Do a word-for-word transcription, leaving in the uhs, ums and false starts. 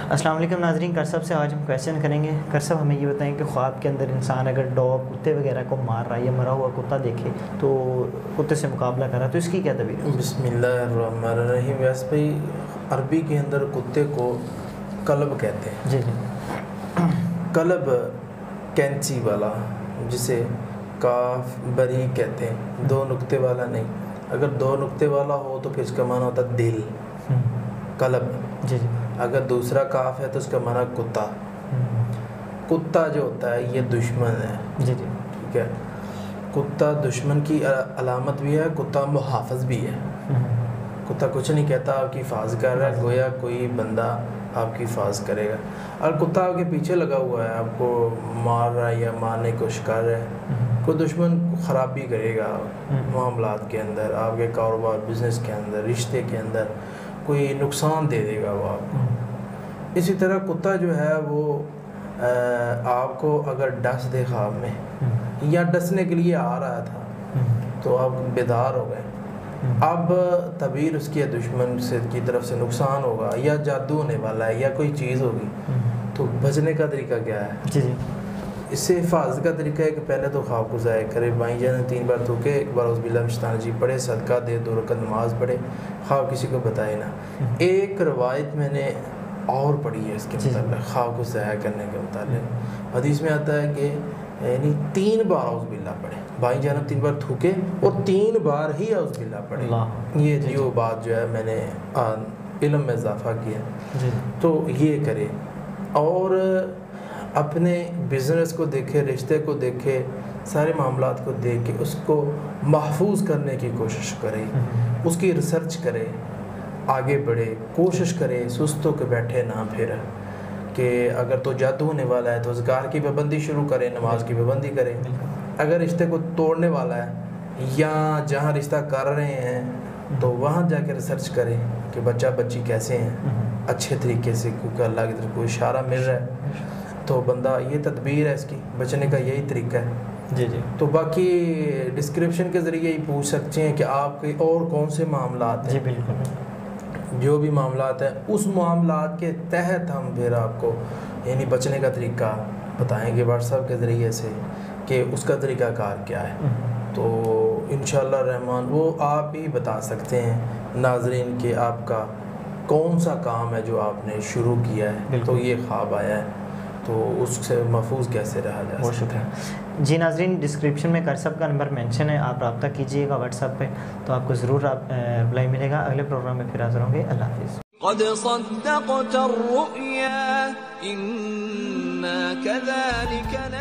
السلام علیکم ناظرین، کرسب سے آج ہم کویشچن کریں گے۔ کرسب ہمیں یہ بتائیں کہ خواب کے اندر انسان اگر ڈاگ کتے وغیرہ کو مار رہا ہے یا مرا ہوا کتا دیکھے تو کتے سے مقابلہ کر رہا ہے تو اس کی کیا تعبیر ہے؟ بسم اللہ الرحمن الرحیم۔ ویسے بھائی عربی کے اندر کتے کو کلب کہتے ہیں۔ جی جی کلب کینچی والا، جسے کاف بری کہتے ہیں، دو نقطے والا نہیں۔ اگر دو نقطے والا ہو تو پھر اس کا معنی ہوتا ہے دل، کلب۔ جی جی اگر دوسرا کاف ہے تو اس کا معنی کتا۔ کتا جو ہوتا ہے یہ دشمن ہے۔ جی جی ٹھیک ہے، کتا دشمن کی علامت بھی ہے، کتا محافظ بھی ہے۔ کتا کچھ نہیں کہتا، آپ کی حفاظت کر رہا ہے، گویا کوئی بندہ آپ کی حفاظت کرے گا۔ اور کتا آپ کے پیچھے لگا ہوا ہے، آپ کو مار رہا ہے یا مارنے کی کوشش کر رہا ہے، کوئی دشمن خرابی کرے گا معاملات کے اندر، آپ کے کاروبار بزنس کے اندر، رشتے کے اندر کوئی نقصان دے دے گا وہ آپ کو۔ اسی طرح کتا جو ہے وہ آپ کو اگر ڈس دے خواب میں یا ڈسنے کے لیے آ رہا تھا تو آپ بیدار ہو گئے، اب تعبیر اس کی دشمن سے کی طرف سے نقصان ہوگا یا جادو ہونے والا ہے یا کوئی چیز ہوگی، تو بچنے کا طریقہ کیا ہے؟ جی جی اس سے حفاظت کا طریقہ ہے کہ پہلے تو خواب کو ضائع کرے، بائیں جانے تین بار تھوکے، ایک بار اعوذ باللہ من الشیطان الرجیم پڑھے، صدقہ دے، دو رکعت نماز پڑھے، خواب کسی کو بتائے نہ۔ ایک روایت میں نے اور پڑھی ہے اس کے متعلق، خواب کو ضائع کرنے کے متعلق۔ حدیث میں آتا ہے کہ یعنی تین بار اعوذ باللہ پڑھے، بائیں جانب تین بار تھوکے اور تین بار ہی اعوذ باللہ پڑھے۔ یہ جو بات جو ہے میں نے علم میں اضافہ کیا، تو یہ کرے اور اپنے بزنس کو دیکھے، رشتے کو دیکھے، سارے معاملات کو دیکھ کے اس کو محفوظ کرنے کی کوشش کرے، اس کی ریسرچ کرے، آگے بڑھے، کوشش کرے، سست ہو کے بیٹھے نہ پھر کہ اگر تو جادو ہونے والا ہے تو اذکار کی پابندی شروع کرے، نماز کی پابندی کرے۔ اگر رشتے کو توڑنے والا ہے یا جہاں رشتہ کر رہے ہیں تو وہاں جا کے ریسرچ کرے کہ بچہ بچی کیسے ہیں اچھے طریقے سے، کیونکہ اللہ کی طرف کوئی اشارہ مل رہا ہے تو بندہ، یہ تدبیر ہے اس کی، بچنے کا یہی طریقہ ہے۔ جی جی تو باقی ڈسکرپشن کے ذریعے ہی پوچھ سکتے ہیں کہ آپ کے اور کون سے معاملات ہیں۔ جی بالکل، جو بھی معاملات ہیں اس معاملات کے تحت ہم پھر آپ کو یعنی بچنے کا طریقہ بتائیں گے واٹس ایپ کے ذریعے سے کہ اس کا طریقہ کار کیا ہے۔ تو انشاءاللہ الرحمن وہ آپ ہی بتا سکتے ہیں ناظرین کہ آپ کا کون سا کام ہے جو آپ نے شروع کیا ہے تو یہ خواب آیا ہے، تو اس سے محفوظ کیسے رہا جا بہت سکتا ہے۔ شکریہ جی۔ ناظرین ڈسکرپشن میں کرسب کا نمبر مینشن ہے، آپ رابطہ کیجئے گا واٹس ایپ پہ تو آپ کو ضرور رپلائی ملے گا۔ اگلے پروگرام میں پھر حاضر ہوں گے، اللہ حافظ۔ قد صدقت الرؤيا إنا كذلك